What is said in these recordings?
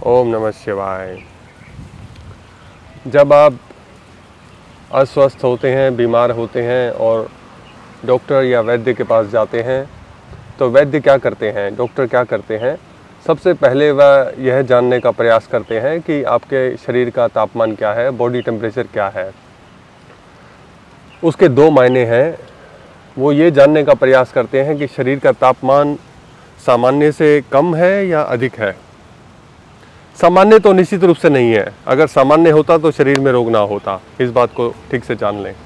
ओम नमः शिवाय। जब आप अस्वस्थ होते हैं, बीमार होते हैं और डॉक्टर या वैद्य के पास जाते हैं तो वैद्य क्या करते हैं, डॉक्टर क्या करते हैं? सबसे पहले वह यह जानने का प्रयास करते हैं कि आपके शरीर का तापमान क्या है, बॉडी टेम्परेचर क्या है। उसके दो मायने हैं। वो ये जानने का प्रयास करते हैं कि शरीर का तापमान सामान्य से कम है या अधिक है। सामान्य तो निश्चित रूप से नहीं है, अगर सामान्य होता तो शरीर में रोग ना होता, इस बात को ठीक से जान लें।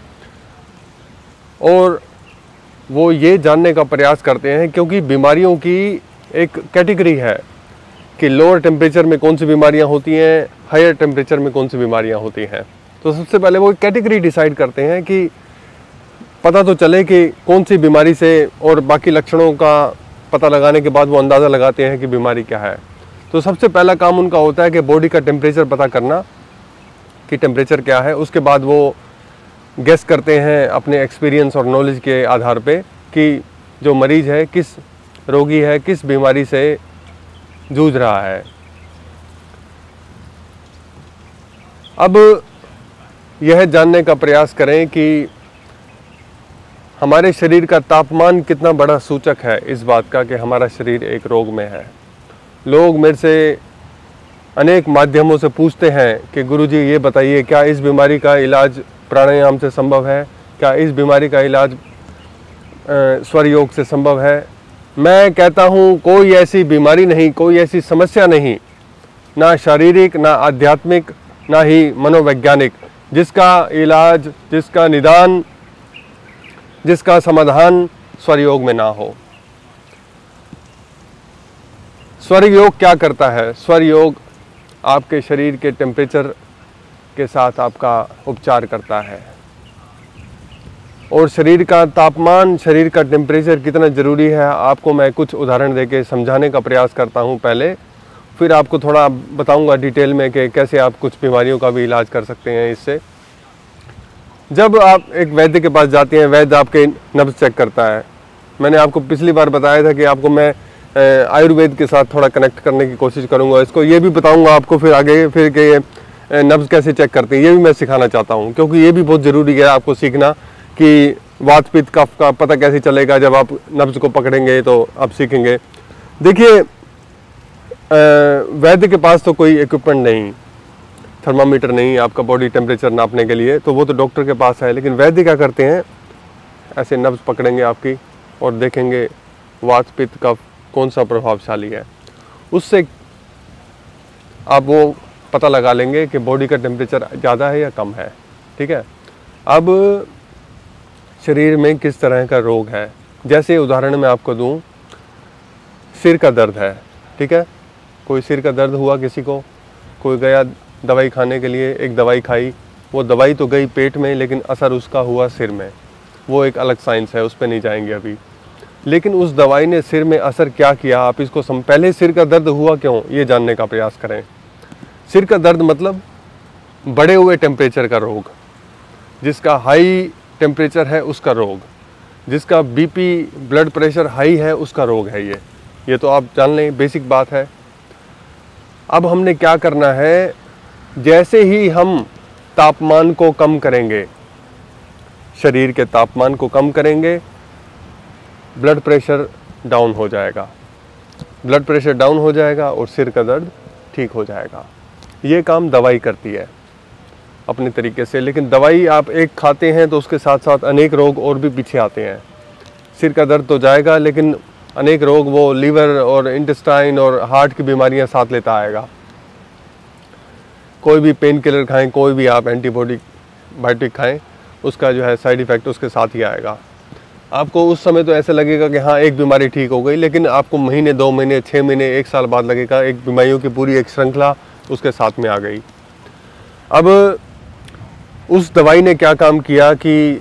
और वो ये जानने का प्रयास करते हैं क्योंकि बीमारियों की एक कैटेगरी है कि लोअर टेम्परेचर में कौन सी बीमारियां होती हैं, हायर टेम्परेचर में कौन सी बीमारियां होती हैं। तो सबसे पहले वो कैटेगरी डिसाइड करते हैं कि पता तो चले कि कौन सी बीमारी से, और बाकी लक्षणों का पता लगाने के बाद वो अंदाज़ा लगाते हैं कि बीमारी क्या है। तो सबसे पहला काम उनका होता है कि बॉडी का टेम्परेचर पता करना कि टेम्परेचर क्या है। उसके बाद वो गेस करते हैं अपने एक्सपीरियंस और नॉलेज के आधार पे कि जो मरीज़ है, किस रोगी है, किस बीमारी से जूझ रहा है। अब यह जानने का प्रयास करें कि हमारे शरीर का तापमान कितना बड़ा सूचक है इस बात का कि हमारा शरीर एक रोग में है। लोग मेरे से अनेक माध्यमों से पूछते हैं कि गुरुजी ये बताइए, क्या इस बीमारी का इलाज प्राणायाम से संभव है, क्या इस बीमारी का इलाज स्वर योग से संभव है। मैं कहता हूँ कोई ऐसी बीमारी नहीं, कोई ऐसी समस्या नहीं, ना शारीरिक, ना आध्यात्मिक, ना ही मनोवैज्ञानिक, जिसका इलाज, जिसका निदान, जिसका समाधान स्वर योग में ना हो। स्वर योग क्या करता है? स्वर योग आपके शरीर के टेम्परेचर के साथ आपका उपचार करता है। और शरीर का तापमान, शरीर का टेम्परेचर कितना ज़रूरी है, आपको मैं कुछ उदाहरण देके समझाने का प्रयास करता हूँ पहले, फिर आपको थोड़ा बताऊँगा डिटेल में कि कैसे आप कुछ बीमारियों का भी इलाज कर सकते हैं इससे। जब आप एक वैद्य के पास जाते हैं, वैद्य आपके नब्ज़ चेक करता है। मैंने आपको पिछली बार बताया था कि आपको मैं आयुर्वेद के साथ थोड़ा कनेक्ट करने की कोशिश करूंगा। इसको ये भी बताऊंगा आपको फिर आगे, फिर कि ये नब्ज़ कैसे चेक करते हैं, ये भी मैं सिखाना चाहता हूं, क्योंकि ये भी बहुत ज़रूरी है आपको सीखना कि वात पित्त कफ का पता कैसे चलेगा। जब आप नब्ज़ को पकड़ेंगे तो आप सीखेंगे। देखिए, वैद्य के पास तो कोई इक्विपमेंट नहीं, थर्मामीटर नहीं आपका बॉडी टेम्परेचर नापने के लिए, तो वो तो डॉक्टर के पास है। लेकिन वैद्य क्या करते हैं, ऐसे नब्ज़ पकड़ेंगे आपकी और देखेंगे वात पित्त कफ कौन सा प्रभावशाली है। उससे आप वो पता लगा लेंगे कि बॉडी का टेम्परेचर ज़्यादा है या कम है। ठीक है। अब शरीर में किस तरह का रोग है, जैसे उदाहरण मैं आपको दूं, सिर का दर्द है। ठीक है, कोई सिर का दर्द हुआ किसी को, कोई गया दवाई खाने के लिए, एक दवाई खाई, वो दवाई तो गई पेट में लेकिन असर उसका हुआ सिर में। वो एक अलग साइंस है, उस पर नहीं जाएंगे अभी। लेकिन उस दवाई ने सिर में असर क्या किया, आप इसको पहले सिर का दर्द हुआ क्यों, ये जानने का प्रयास करें। सिर का दर्द मतलब बढ़े हुए टेम्परेचर का रोग, जिसका हाई टेम्परेचर है उसका रोग, जिसका बीपी ब्लड प्रेशर हाई है उसका रोग है ये तो आप जान लें, बेसिक बात है। अब हमने क्या करना है, जैसे ही हम तापमान को कम करेंगे, शरीर के तापमान को कम करेंगे, ब्लड प्रेशर डाउन हो जाएगा। ब्लड प्रेशर डाउन हो जाएगा और सिर का दर्द ठीक हो जाएगा। ये काम दवाई करती है अपने तरीके से। लेकिन दवाई आप एक खाते हैं तो उसके साथ साथ अनेक रोग और भी पीछे आते हैं। सिर का दर्द तो जाएगा, लेकिन अनेक रोग, वो लीवर और इंटेस्टाइन और हार्ट की बीमारियां साथ लेता आएगा। कोई भी पेन किलर खाएं, कोई भी आप एंटीबायोटिक खाएं, उसका जो है साइड इफ़ेक्ट उसके साथ ही आएगा। आपको उस समय तो ऐसे लगेगा कि हाँ एक बीमारी ठीक हो गई, लेकिन आपको महीने, 2 महीने, 6 महीने, 1 साल बाद लगेगा एक बीमारियों की पूरी एक श्रृंखला उसके साथ में आ गई। अब उस दवाई ने क्या काम किया कि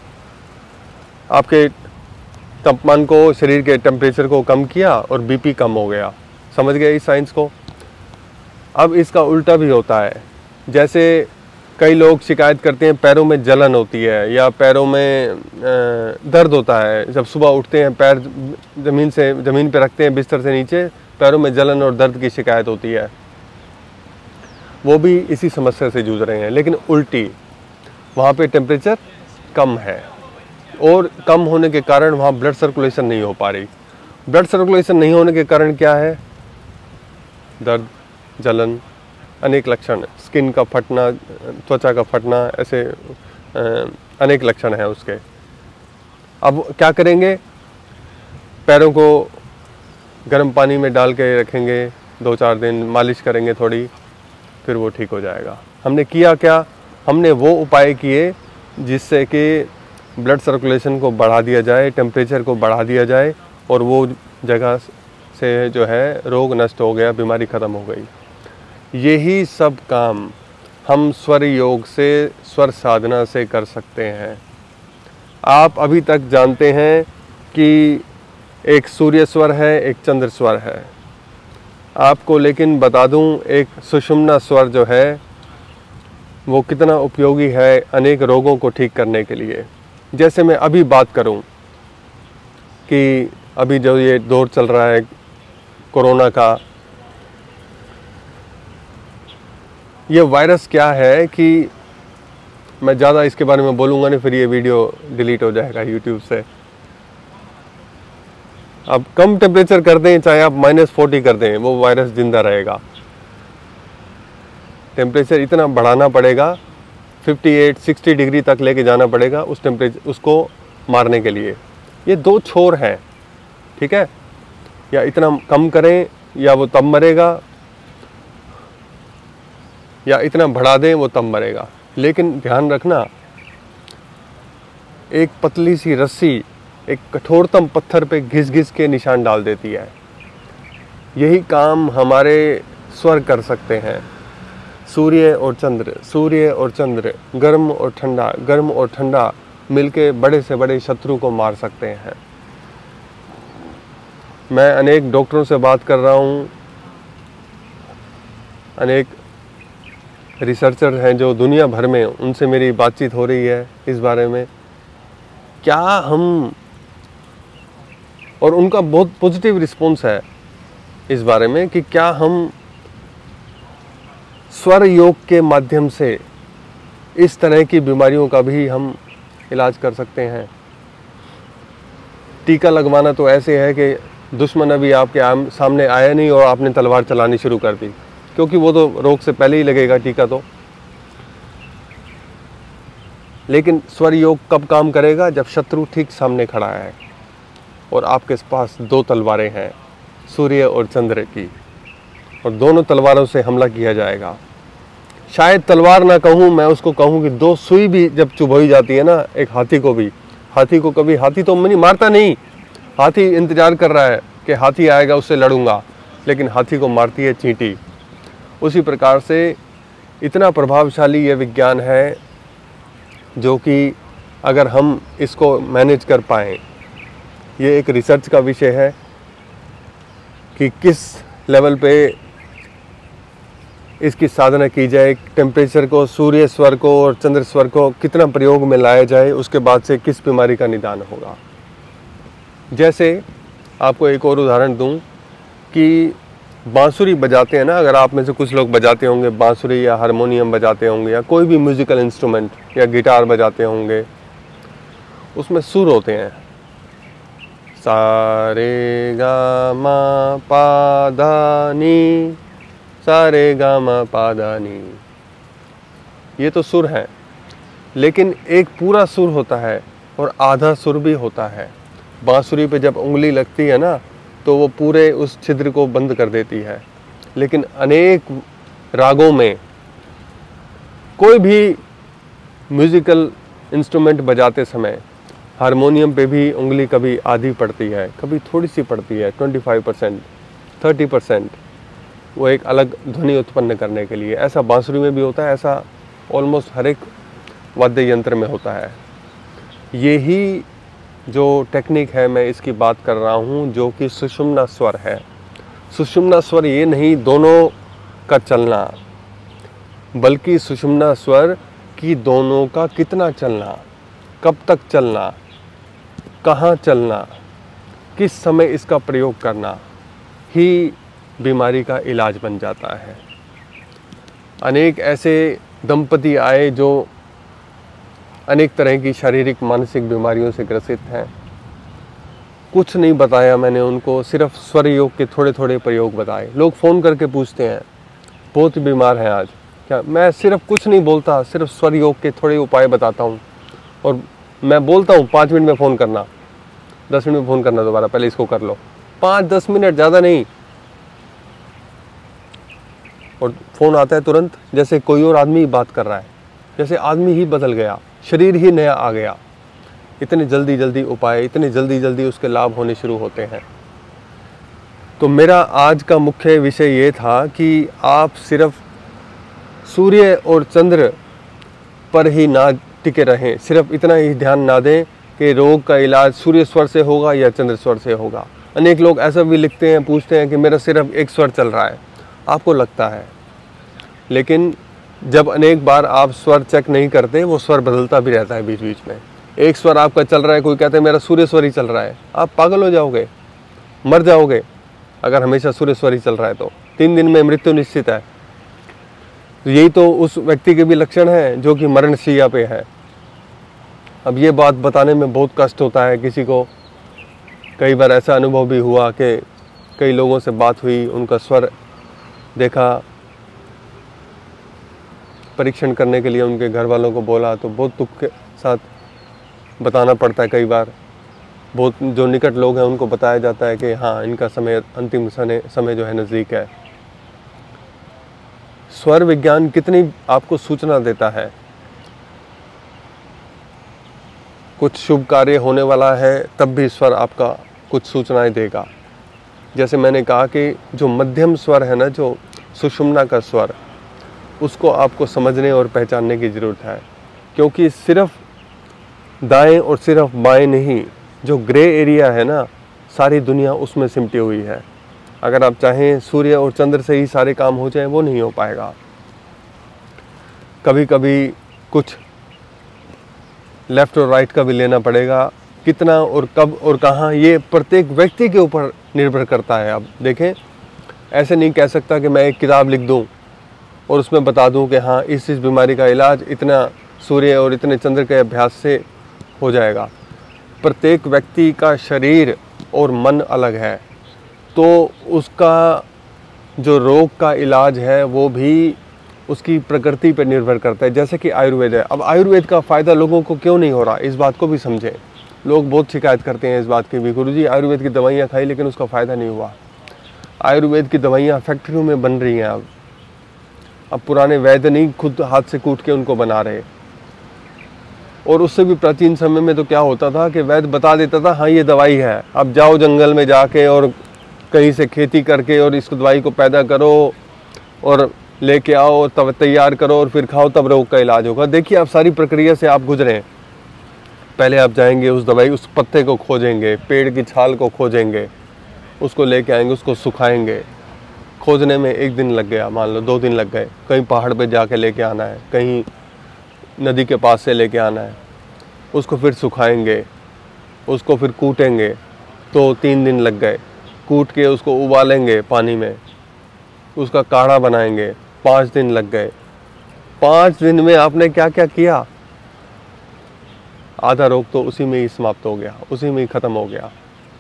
आपके तापमान को, शरीर के टेम्परेचर को कम किया और बीपी कम हो गया। समझ गए इस साइंस को? अब इसका उल्टा भी होता है। जैसे कई लोग शिकायत करते हैं पैरों में जलन होती है या पैरों में दर्द होता है। जब सुबह उठते हैं पैर ज़मीन पे रखते हैं बिस्तर से नीचे, पैरों में जलन और दर्द की शिकायत होती है। वो भी इसी समस्या से जूझ रहे हैं, लेकिन उल्टी वहाँ पे टेम्परेचर कम है और कम होने के कारण वहाँ ब्लड सर्कुलेशन नहीं हो पा रही। ब्लड सर्कुलेशन नहीं होने के कारण क्या है? दर्द, जलन, अनेक लक्षण, स्किन का फटना, त्वचा का फटना, ऐसे अनेक लक्षण हैं उसके। अब क्या करेंगे? पैरों को गर्म पानी में डाल के रखेंगे 2-4 दिन, मालिश करेंगे थोड़ी, फिर वो ठीक हो जाएगा। हमने किया क्या? हमने वो उपाय किए जिससे कि ब्लड सर्कुलेशन को बढ़ा दिया जाए, टेम्परेचर को बढ़ा दिया जाए और वो जगह से जो है रोग नष्ट हो गया, बीमारी ख़त्म हो गई। यही सब काम हम स्वर योग से, स्वर साधना से कर सकते हैं। आप अभी तक जानते हैं कि एक सूर्य स्वर है, एक चंद्र स्वर है। आपको लेकिन बता दूं, एक सुषुम्ना स्वर जो है वो कितना उपयोगी है अनेक रोगों को ठीक करने के लिए। जैसे मैं अभी बात करूं कि अभी जो ये दौर चल रहा है कोरोना का, ये वायरस क्या है कि मैं ज़्यादा इसके बारे में बोलूँगा नहीं, फिर ये वीडियो डिलीट हो जाएगा यूट्यूब से। अब कम टेम्परेचर कर दें, चाहे आप -40 कर दें, वो वायरस जिंदा रहेगा। टेम्परेचर इतना बढ़ाना पड़ेगा, 58-60 डिग्री तक लेके जाना पड़ेगा उस टेम्परेचर उसको मारने के लिए। ये दो छोर हैं, ठीक है? या इतना कम करें या वो तब मरेगा, या इतना बढ़ा दें वो तब मरेगा। लेकिन ध्यान रखना, एक पतली सी रस्सी एक कठोरतम पत्थर पे घिस घिस के निशान डाल देती है। यही काम हमारे स्वर कर सकते हैं। सूर्य और चंद्र, सूर्य और चंद्र, गर्म और ठंडा, गर्म और ठंडा मिलके बड़े से बड़े शत्रु को मार सकते हैं। मैं अनेक डॉक्टरों से बात कर रहा हूँ, अनेक रिसर्चर हैं जो दुनिया भर में, उनसे मेरी बातचीत हो रही है इस बारे में। क्या हम, और उनका बहुत पॉजिटिव रिस्पॉन्स है इस बारे में कि क्या हम स्वर योग के माध्यम से इस तरह की बीमारियों का भी हम इलाज कर सकते हैं। टीका लगवाना तो ऐसे है कि दुश्मन अभी आपके सामने आया नहीं और आपने तलवार चलानी शुरू कर दी, क्योंकि वो तो रोग से पहले ही लगेगा टीका तो। लेकिन स्वर योग कब काम करेगा? जब शत्रु ठीक सामने खड़ा है और आपके पास 2 तलवारें हैं, सूर्य और चंद्र की, और दोनों तलवारों से हमला किया जाएगा। शायद तलवार ना कहूँ, मैं उसको कहूँ कि 2 सुई भी जब चुभोई जाती है ना, एक हाथी को भी, हाथी को कभी, हाथी तो मारता नहीं, हाथी इंतजार कर रहा है कि हाथी आएगा उससे लड़ूंगा, लेकिन हाथी को मारती है चींटी। उसी प्रकार से इतना प्रभावशाली ये विज्ञान है, जो कि अगर हम इसको मैनेज कर पाएँ, ये एक रिसर्च का विषय है कि किस लेवल पे इसकी साधना की जाए, टेम्परेचर को, सूर्य स्वर को और चंद्र स्वर को कितना प्रयोग में लाया जाए, उसके बाद से किस बीमारी का निदान होगा। जैसे आपको एक और उदाहरण दूं कि बांसुरी बजाते हैं ना, अगर आप में से कुछ लोग बजाते होंगे बांसुरी या हारमोनियम बजाते होंगे या कोई भी म्यूजिकल इंस्ट्रूमेंट या गिटार बजाते होंगे, उसमें सुर होते हैं, सा रे गा मा पा धा नी, सा रे गा मा पा धा नी। ये तो सुर हैं, लेकिन एक पूरा सुर होता है और आधा सुर भी होता है। बांसुरी पे जब उंगली लगती है ना, तो वो पूरे उस छिद्र को बंद कर देती है। लेकिन अनेक रागों में कोई भी म्यूजिकल इंस्ट्रूमेंट बजाते समय हारमोनियम पे भी उंगली कभी आधी पड़ती है, कभी थोड़ी सी पड़ती है, 25%, 30%, वो एक अलग ध्वनि उत्पन्न करने के लिए। ऐसा बांसुरी में भी होता है, ऐसा ऑलमोस्ट हर एक वाद्य यंत्र में होता है। यही जो टेक्निक है, मैं इसकी बात कर रहा हूँ, जो कि सुषुम्ना स्वर है। सुषुम्ना स्वर ये नहीं दोनों का चलना, बल्कि सुषुम्ना स्वर कि दोनों का कितना चलना, कब तक चलना, कहाँ चलना, किस समय इसका प्रयोग करना ही बीमारी का इलाज बन जाता है। अनेक ऐसे दंपति आए जो अनेक तरह की शारीरिक मानसिक बीमारियों से ग्रसित हैं। कुछ नहीं बताया मैंने उनको, सिर्फ स्वर योग के थोड़े थोड़े प्रयोग बताए। लोग फ़ोन करके पूछते हैं बहुत बीमार हैं आज क्या, मैं सिर्फ कुछ नहीं बोलता, सिर्फ स्वर योग के थोड़े उपाय बताता हूँ। और मैं बोलता हूँ 5 मिनट में फ़ोन करना, 10 मिनट में फ़ोन करना दोबारा, पहले इसको कर लो। 5-10 मिनट, ज़्यादा नहीं। और फ़ोन आता है तुरंत, जैसे कोई और आदमी बात कर रहा है, जैसे आदमी ही बदल गया, शरीर ही नया आ गया। इतने जल्दी जल्दी उपाय, इतने जल्दी जल्दी उसके लाभ होने शुरू होते हैं। तो मेरा आज का मुख्य विषय ये था कि आप सिर्फ सूर्य और चंद्र पर ही ना टिके रहें, सिर्फ इतना ही ध्यान ना दें कि रोग का इलाज सूर्य स्वर से होगा या चंद्र स्वर से होगा। अनेक लोग ऐसा भी लिखते हैं, पूछते हैं कि मेरा सिर्फ एक स्वर चल रहा है, आपको लगता है, लेकिन जब अनेक बार आप स्वर चेक नहीं करते, वो स्वर बदलता भी रहता है बीच बीच में। एक स्वर आपका चल रहा है, कोई कहते हैं मेरा सूर्य स्वर ही चल रहा है, आप पागल हो जाओगे, मर जाओगे अगर हमेशा सूर्य स्वर ही चल रहा है तो। 3 दिन में मृत्यु निश्चित है। तो यही तो उस व्यक्ति के भी लक्षण हैं जो कि मरणशैया पे है। अब ये बात बताने में बहुत कष्ट होता है किसी को। कई बार ऐसा अनुभव भी हुआ कि कई लोगों से बात हुई, उनका स्वर देखा, परीक्षण करने के लिए उनके घर वालों को बोला, तो बहुत दुख के साथ बताना पड़ता है। कई बार बहुत जो निकट लोग हैं उनको बताया जाता है कि हाँ, इनका समय, अंतिम समय जो है नज़दीक है। स्वर विज्ञान कितनी आपको सूचना देता है। कुछ शुभ कार्य होने वाला है तब भी स्वर आपका कुछ सूचनाएं देगा। जैसे मैंने कहा कि जो मध्यम स्वर है ना, जो सुषुम्ना का स्वर, उसको आपको समझने और पहचानने की ज़रूरत है। क्योंकि सिर्फ दाएं और सिर्फ बाएं नहीं, जो ग्रे एरिया है ना, सारी दुनिया उसमें सिमटी हुई है। अगर आप चाहें सूर्य और चंद्र से ही सारे काम हो जाए, वो नहीं हो पाएगा। कभी कभी कुछ लेफ़्ट और राइट का भी लेना पड़ेगा। कितना और कब और कहाँ, ये प्रत्येक व्यक्ति के ऊपर निर्भर करता है। अब देखें, ऐसे नहीं कह सकता कि मैं एक किताब लिख दूं और उसमें बता दूं कि हाँ, इस बीमारी का इलाज इतना सूर्य और इतने चंद्र के अभ्यास से हो जाएगा। प्रत्येक व्यक्ति का शरीर और मन अलग है, तो उसका जो रोग का इलाज है वो भी उसकी प्रकृति पर निर्भर करता है। जैसे कि आयुर्वेद है। अब आयुर्वेद का फ़ायदा लोगों को क्यों नहीं हो रहा, इस बात को भी समझें। लोग बहुत शिकायत करते हैं इस बात की भी, गुरुजी आयुर्वेद की दवाइयाँ खाई लेकिन उसका फ़ायदा नहीं हुआ। आयुर्वेद की दवाइयाँ फैक्ट्रियों में बन रही हैं। अब पुराने वैद्य नहीं खुद हाथ से कूट के उनको बना रहे। और उससे भी प्राचीन समय में तो क्या होता था कि वैद्य बता देता था, हाँ ये दवाई है, अब जाओ जंगल में जाके और कहीं से खेती करके और इस दवाई को पैदा करो और लेके आओ, तब तैयार करो और फिर खाओ, तब रोग का इलाज होगा। देखिए, आप सारी प्रक्रिया से आप गुजरें। पहले आप जाएंगे, उस दवाई, उस पत्ते को खोजेंगे, पेड़ की छाल को खोजेंगे, उसको लेके आएंगे, उसको सुखाएंगे। खोजने में 1 दिन लग गया, मान लो 2 दिन लग गए। कहीं पहाड़ पे जाके लेके आना है, कहीं नदी के पास से लेके आना है, उसको फिर सुखाएंगे, उसको फिर कूटेंगे, तो 3 दिन लग गए। कूट के उसको उबालेंगे पानी में, उसका काढ़ा बनाएंगे, 5 दिन लग गए। 5 दिन में आपने क्या क्या किया? आधा रोग तो उसी में ही समाप्त हो गया, उसी में ही ख़त्म हो गया।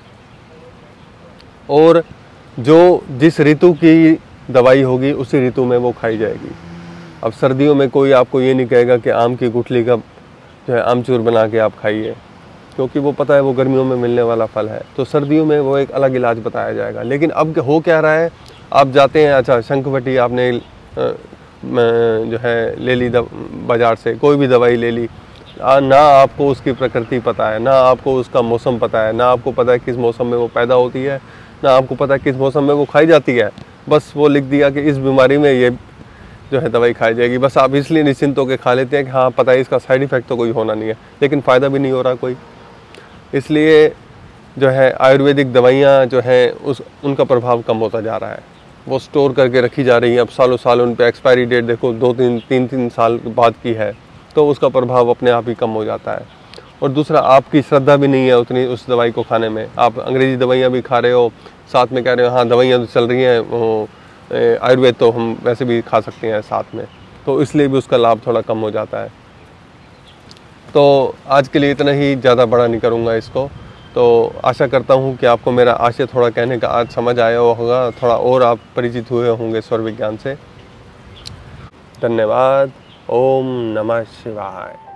और जो जिस ऋतु की दवाई होगी उसी ऋतु में वो खाई जाएगी। अब सर्दियों में कोई आपको ये नहीं कहेगा कि आम की गुठली का जो है आमचूर बना के आप खाइए, क्योंकि वो पता है वो गर्मियों में मिलने वाला फल है। तो सर्दियों में वो एक अलग इलाज बताया जाएगा। लेकिन अब हो क्या रहा है, आप जाते हैं, अच्छा शंखवटी आपने जो है ले ली बाज़ार से, कोई भी दवाई ले ली, ना आपको उसकी प्रकृति पता है, ना आपको उसका मौसम पता है, ना आपको पता है किस मौसम में वो पैदा होती है, ना आपको पता है किस मौसम में वो खाई जाती है। बस वो लिख दिया कि इस बीमारी में ये जो है दवाई खाई जाएगी। बस आप इसलिए निश्चिंत होकर खा लेते हैं कि हाँ पता है इसका साइड इफ़ेक्ट तो कोई होना नहीं है, लेकिन फ़ायदा भी नहीं हो रहा कोई। इसलिए जो है आयुर्वेदिक दवाइयाँ जो है उनका प्रभाव कम होता जा रहा है। वो स्टोर करके रखी जा रही हैं। अब सालों साल उन पर एक्सपायरी डेट देखो, 2-3 साल बाद की है, तो उसका प्रभाव अपने आप ही कम हो जाता है। और दूसरा, आपकी श्रद्धा भी नहीं है उतनी उस दवाई को खाने में। आप अंग्रेज़ी दवाइयाँ भी खा रहे हो, साथ में कह रहे हो हाँ दवाइयाँ तो चल रही हैं, आयुर्वेद तो हम वैसे भी खा सकते हैं साथ में, तो इसलिए भी उसका लाभ थोड़ा कम हो जाता है। तो आज के लिए इतना ही, ज़्यादा बड़ा नहीं करूँगा इसको। तो आशा करता हूँ कि आपको मेरा आशय थोड़ा कहने का आज समझ आया होगा, थोड़ा और आप परिचित हुए होंगे स्वर विज्ञान से। धन्यवाद। ओम नमः शिवाय।